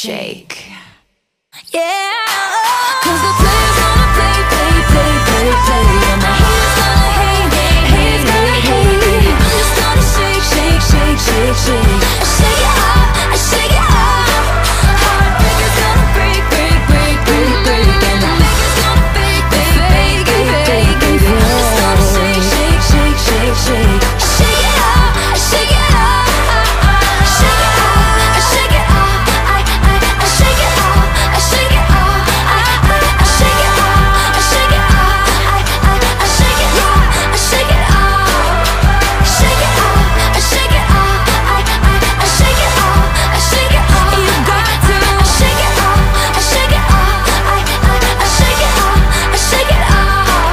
shake. Yeah, 'cause the players gonna play, play, play, play, play, and the haters gonna hate, hate, haters gonna hate. I'm just gonna shake, shake, shake, shake, shake. I shake it up, I shake it up. Heartbreakers gonna break, break, break, break, break, and the fakers gonna fake, fake, fake, fake, fake, baby. I'm just gonna shake, shake, shake, shake, shake. I shake it up, I shake it up. I shake it up, I shake it up. I shake it up, I shake it up. I shake it up, I shake it up. I shake it up, I shake it up. Shake it up, I shake it up. I shake it up, I shake it up. You got to. I shake it up, I shake it up. I shake it up, I shake it up.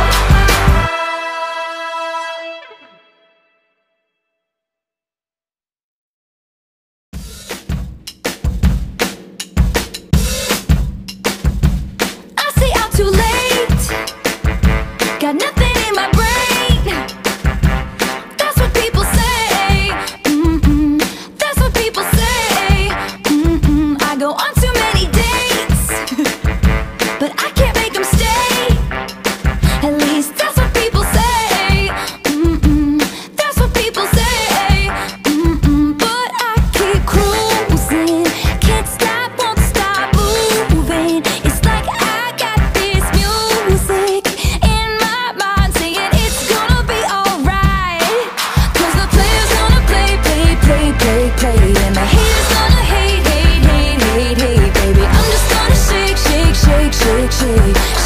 I stay out too late. Got nothing in my brain. That's what people say. That's what people say. I go on too many dates, but I can't make them stay. At least that's what people say. That's what people say. But I keep cruising, can't stop, won't stop moving. It's like I got this music in my mind saying it's gonna be alright. 'Cause the players gonna play, play, play, play, play, and the haters gonna hate, hate, hate, hate, hate, baby. I'm just gonna shake, shake, shake, shake, shake.